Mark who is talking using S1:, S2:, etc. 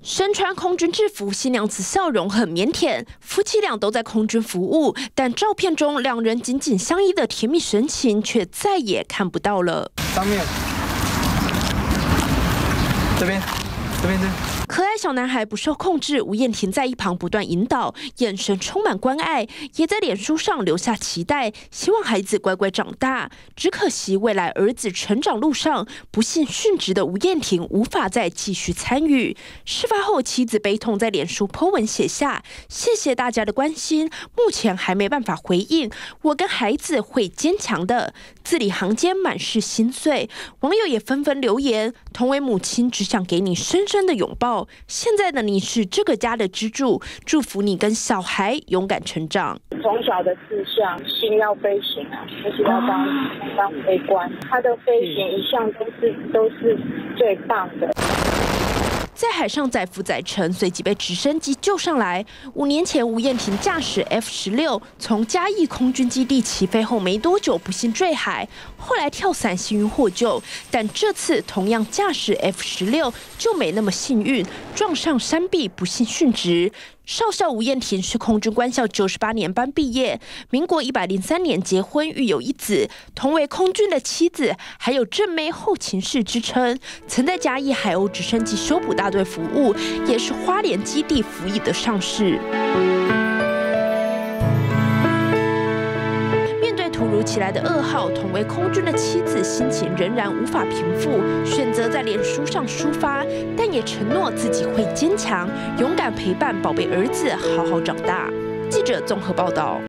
S1: 身穿空军制服，新娘子笑容很腼腆，夫妻俩都在空军服务，但照片中两人紧紧相依的甜蜜神情却再也看不到了。
S2: 上面，这边。
S1: 可爱小男孩不受控制，吴燕婷在一旁不断引导，眼神充满关爱，也在脸书上留下期待，希望孩子乖乖长大。只可惜未来儿子成长路上不幸殉职的吴燕婷无法再继续参与。事发后，妻子悲痛在脸书 po 文写下：“谢谢大家的关心，目前还没办法回应，我跟孩子会坚强的。”字里行间满是心碎，网友也纷纷留言：“同为母亲，只想给你深深的拥抱。现在的你是这个家的支柱，祝福你跟小孩勇敢成长。”
S3: 从小的志向，心要飞行啊，就是要当飞官。他的飞行一向都是最棒的。
S1: 在海上载浮载沉，随即被直升机救上来。5年前，吴燕婷驾驶 F-16从嘉义空军基地起飞后没多久，不幸坠海，后来跳伞幸运获救。但这次同样驾驶 F-16就没那么幸运，撞上山壁，不幸殉职。 少校吴燕婷是空军官校98年班毕业，民国103年结婚，育有1子，同为空军的妻子，还有正妹后勤室之称。曾在嘉义海鸥直升机修补大队服务，也是花莲基地服役的上士。 突如其来的噩耗，同为空军的妻子心情仍然无法平复，选择在脸书上抒发，但也承诺自己会坚强，勇敢陪伴宝贝儿子好好长大。记者综合报道。